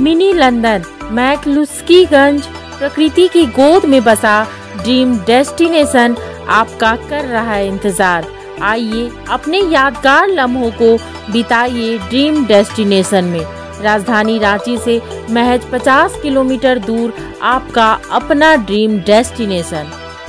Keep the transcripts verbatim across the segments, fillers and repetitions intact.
Mini London McCluskieganj प्रकृति की गोद में बसा ड्रीम डेस्टिनेशन आपका कर रहा है इंतजार। आइए अपने यादगार लम्हों को बिताइए ड्रीम डेस्टिनेशन में। राजधानी रांची से महज पचास किलोमीटर दूर आपका अपना ड्रीम डेस्टिनेशन।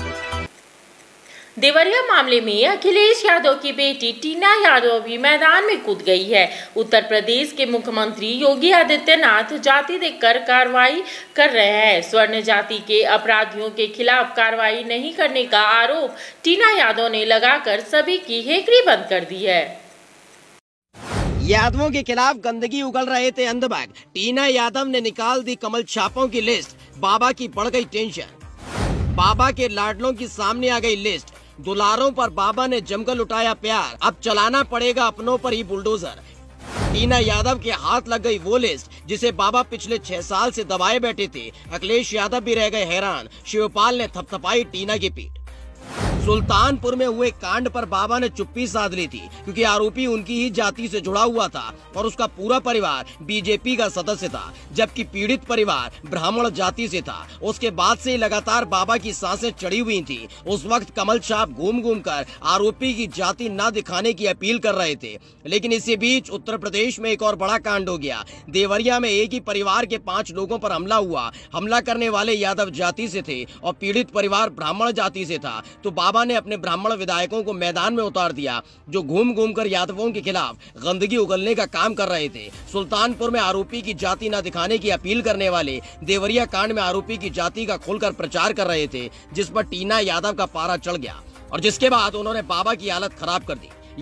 देवरिया मामले में अखिलेश यादव की बेटी टीना यादव भी मैदान में कूद गई है। उत्तर प्रदेश के मुख्यमंत्री योगी आदित्यनाथ जाति देखकर कार्रवाई कर रहे हैं। स्वर्ण जाति के अपराधियों के खिलाफ कार्रवाई नहीं करने का आरोप टीना यादव ने लगाकर सभी की हेकड़ी बंद कर दी है। यादवों के खिलाफ गंदगी उगल रहे थे अंधभक्त। टीना यादव ने निकाल दी कमल छापों की लिस्ट। बाबा की बढ़ गई टेंशन। बाबा के लाडलों की सामने आ गई लिस्ट। दुलारों पर बाबा ने जमकर लुटाया प्यार। अब चलाना पड़ेगा अपनों पर ही बुलडोजर। टीना यादव के हाथ लग गई वो लिस्ट जिसे बाबा पिछले छह साल से दबाए बैठे थे। अखिलेश यादव भी रह गए हैरान। शिवपाल ने थपथपाई टीना की पीठ। सुल्तानपुर में हुए कांड पर बाबा ने चुप्पी साध ली थी क्योंकि आरोपी उनकी ही जाति से जुड़ा हुआ था और उसका पूरा परिवार बीजेपी का सदस्य था, जबकि पीड़ित परिवार ब्राह्मण जाति से था। उसके बाद से लगातार बाबा की सांसें चढ़ी हुई थी। उस वक्त कमल छाप घूम घूम कर आरोपी की जाति न दिखाने की अपील कर रहे थे। लेकिन इसी बीच उत्तर प्रदेश में एक और बड़ा कांड हो गया। देवरिया में एक ही परिवार के पांच लोगों पर हमला हुआ। हमला करने वाले यादव जाति से थे और पीड़ित परिवार ब्राह्मण जाति से था। तो बाबा ने अपने ब्राह्मण विधायकों को मैदान में उतार दिया जो घूम घूम कर यादवों के खिलाफ गंदगी उगलने का काम कर रहे थे। सुल्तानपुर में आरोपी की जाति न दिखाने की अपील करने वाले देवरिया कांड में आरोपी की जाति का खुलकर प्रचार कर रहे थे, जिस पर टीना यादव का पारा चढ़ गया और जिसके बाद उन्होंने बाबा की हालत खराब कर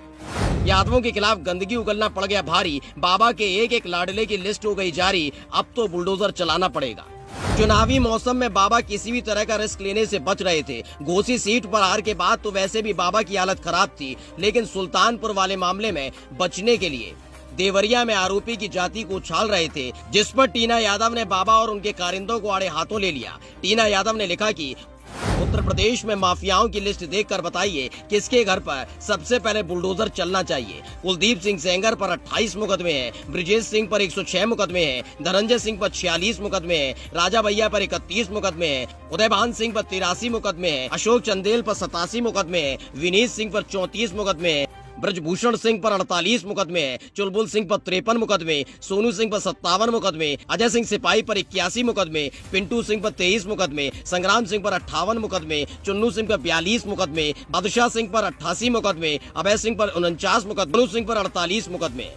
दी। यादवों के खिलाफ गंदगी उगलना पड़ गया भारी। बाबा के एक एक लाडले की लिस्ट हो गई जारी। अब तो बुलडोजर चलाना पड़ेगा। चुनावी मौसम में बाबा किसी भी तरह का रिस्क लेने से बच रहे थे। घोसी सीट पर हार के बाद तो वैसे भी बाबा की हालत खराब थी, लेकिन सुल्तानपुर वाले मामले में बचने के लिए देवरिया में आरोपी की जाति को उछाल रहे थे, जिस पर टीना यादव ने बाबा और उनके कारिंदों को आड़े हाथों ले लिया। टीना यादव ने लिखा कि उत्तर प्रदेश में माफियाओं की लिस्ट देखकर बताइए किसके घर पर सबसे पहले बुलडोजर चलना चाहिए। कुलदीप सिंह सेंगर पर अट्ठाईस मुकदमे हैं, ब्रिजेश सिंह पर एक सौ छह मुकदमे हैं, धनंजय सिंह पर छियालीस मुकदमे हैं, राजा भैया पर इकतीस मुकदमे हैं, उदयभान सिंह पर तिरासी मुकदमे हैं, अशोक चंदेल पर सतासी मुकदमे हैं, विनीत सिंह पर चौंतीस मुकदमे हैं, ब्रजभूषण सिंह पर अड़तालीस मुकदमे हैं, चुलबुल सिंह पर तिरपन मुकदमे, सोनू सिंह पर सत्तावन मुकदमे, अजय सिंह सिपाही पर इक्यासी मुकदमे, पिंटू सिंह पर तेईस मुकदमे, संग्राम सिंह पर अट्ठावन मुकदमे, चुन्नू सिंह पर बयालीस मुकदमे, बादशाह सिंह पर अट्ठासी मुकदमे, अभय सिंह पर उनचास मुकदमे, सोनू सिंह पर अड़तालीस मुकदमे।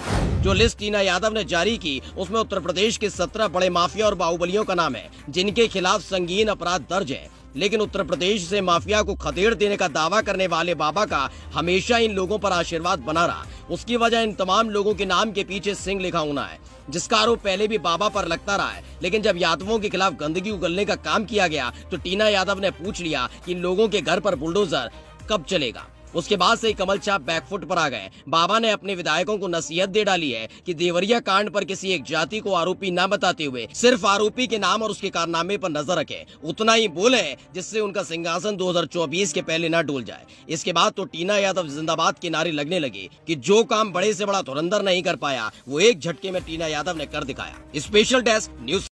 जो लिस्ट टीना यादव ने जारी की उसमें उत्तर प्रदेश के सत्रह बड़े माफिया और बाहुबलियों का नाम है जिनके खिलाफ संगीन अपराध दर्ज है। लेकिन उत्तर प्रदेश से माफिया को खदेड़ देने का दावा करने वाले बाबा का हमेशा इन लोगों पर आशीर्वाद बना रहा। उसकी वजह इन तमाम लोगों के नाम के पीछे सिंह लिखा होना है, जिसका आरोप पहले भी बाबा पर लगता रहा है। लेकिन जब यादवों के खिलाफ गंदगी उगलने का काम किया गया तो टीना यादव ने पूछ लिया कि इन लोगों के घर पर बुलडोजर कब चलेगा। उसके बाद से ही कमल छाप बैकफुट पर आ गए। बाबा ने अपने विधायकों को नसीहत दे डाली है कि देवरिया कांड पर किसी एक जाति को आरोपी न बताते हुए सिर्फ आरोपी के नाम और उसके कारनामे पर नजर रखें। उतना ही बोले जिससे उनका सिंहासन दो हज़ार चौबीस के पहले न डूल जाए। इसके बाद तो टीना यादव जिंदाबाद के नारे लगने लगे कि जो काम बड़े से बड़ा धुरंधर नहीं कर पाया वो एक झटके में टीना यादव ने कर दिखाया। Special desk news.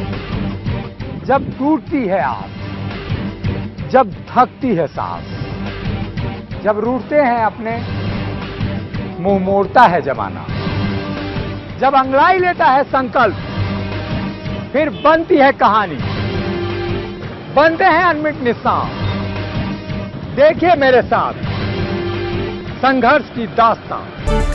जब टूटती है आस, जब थकती है सांस, जब रूठते हैं अपने, मुंह मोड़ता है जमाना, जब अंगड़ाई लेता है संकल्प, फिर बनती है कहानी, बनते हैं अनमिट निशान। देखिए मेरे साथ संघर्ष की दास्तान।